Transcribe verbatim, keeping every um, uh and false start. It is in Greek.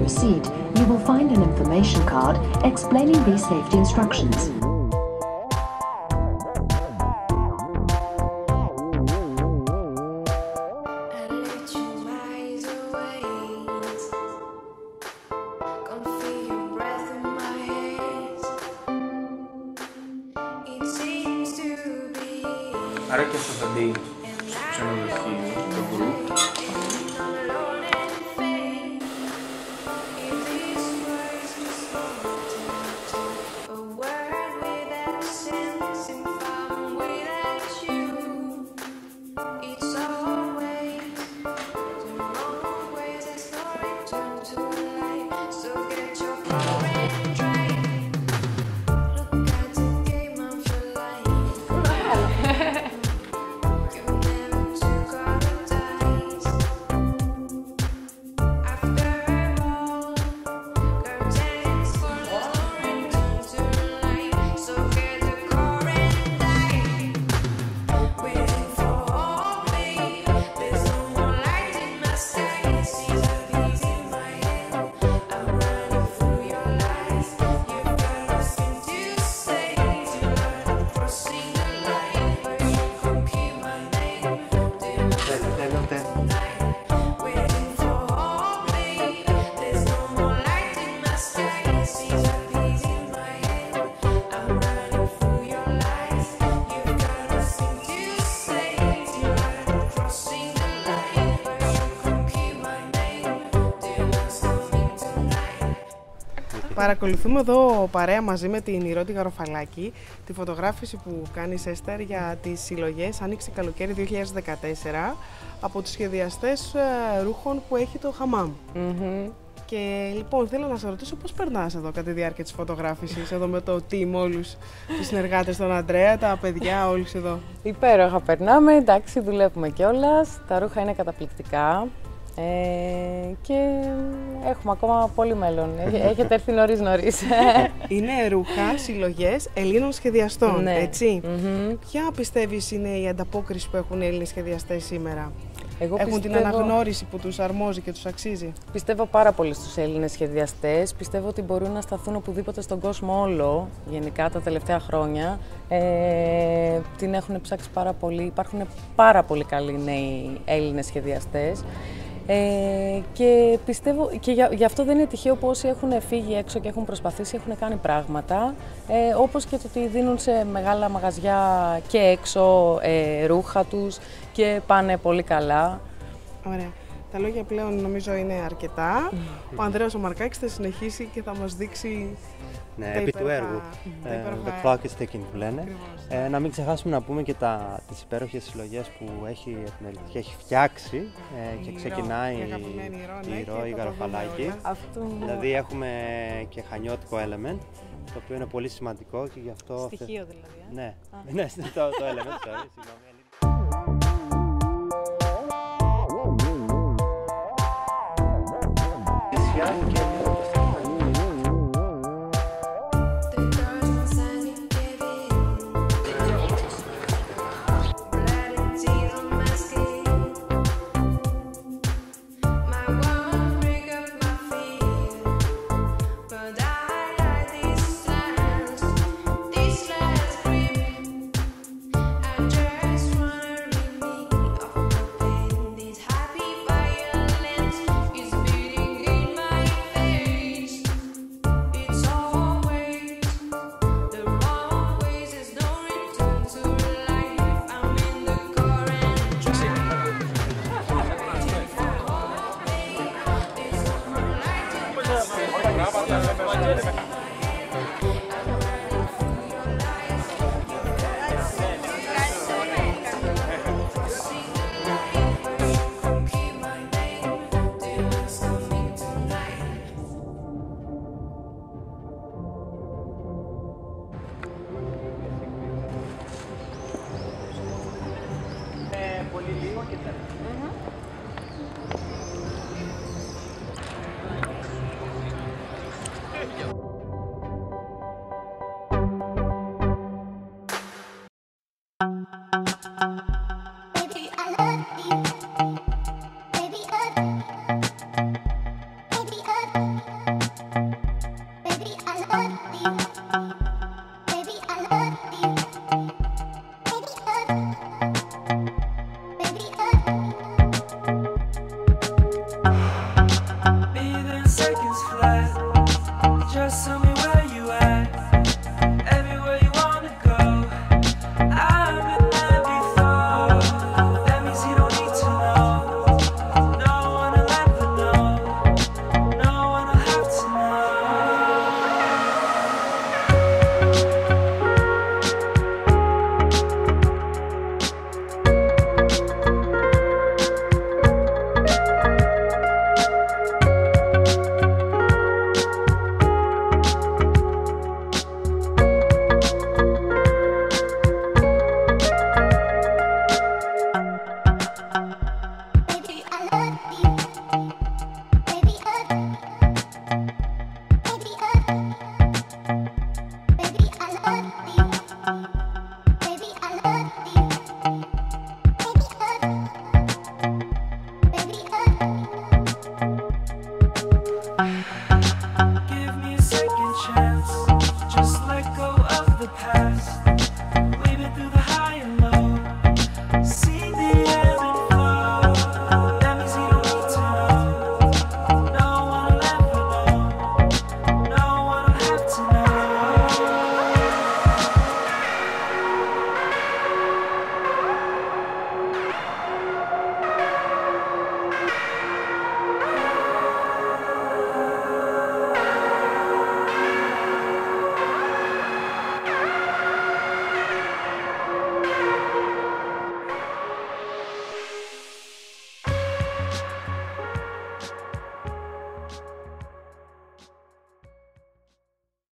proceed, you will find an information card explaining these safety instructions. Άρα και στο δει στο ξενοδοχείο, το group. Παρακολουθούμε εδώ παρέα μαζί με την Iro Garofalaki τη φωτογράφηση που κάνεις, Esther, για τις συλλογές Άνοιξη Καλοκαίρι δύο χιλιάδες δεκατέσσερα από τους σχεδιαστές ρούχων που έχει το Xamam. Mm-hmm. Και λοιπόν, θέλω να σε ρωτήσω πώς περνάς εδώ κατά τη διάρκεια της φωτογράφησης, εδώ με το team, όλους τους συνεργάτες, τον Andrea, τα παιδιά, όλους εδώ. Υπέροχα περνάμε, εντάξει, δουλεύουμε κιόλας, τα ρούχα είναι καταπληκτικά. Ε, και έχουμε ακόμα πολύ μέλλον. Έχετε έρθει νωρίς νωρίς. Είναι ρούχα, συλλογές Ελλήνων σχεδιαστών, ναι. έτσι. Mm-hmm. Ποια πιστεύεις είναι η ανταπόκριση που έχουν οι Έλληνες σχεδιαστές σήμερα? Εγώ έχουν πιστεύω... την αναγνώριση που τους αρμόζει και τους αξίζει? Πιστεύω πάρα πολύ στους Έλληνες σχεδιαστές. Πιστεύω ότι μπορούν να σταθούν οπουδήποτε στον κόσμο όλο, γενικά τα τελευταία χρόνια. Ε, την έχουν ψάξει πάρα πολύ. Υπάρχουν πάρα πολύ καλοί νέοι Έλληνες σχεδιαστές. Ε, και πιστεύω, και για, γι' αυτό δεν είναι τυχαίο που όσοι έχουν φύγει έξω και έχουν προσπαθήσει, έχουν κάνει πράγματα, ε, όπως και το ότι δίνουν σε μεγάλα μαγαζιά και έξω ε, ρούχα τους και πάνε πολύ καλά. Ωραία. Τα λόγια πλέον νομίζω είναι αρκετά. Ο Ανδρέας ο Markakis θα συνεχίσει και θα μας δείξει ναι, τα επί υπέροχα, του έργου. τα Ε, υπέροχα... the clock is ticking που λένε. Ε, να μην ξεχάσουμε να πούμε και τα, τις υπέροχες συλλογές που έχει, και έχει φτιάξει ε, και ξεκινάει η Iro Garofalaki. Δηλαδή έχουμε και χανιώτικο element, το οποίο είναι πολύ σημαντικό και γι' αυτό... Στοιχείο δηλαδή. Ε? Ναι, ναι, το, το element, sorry, συγγνώμη. Thank you.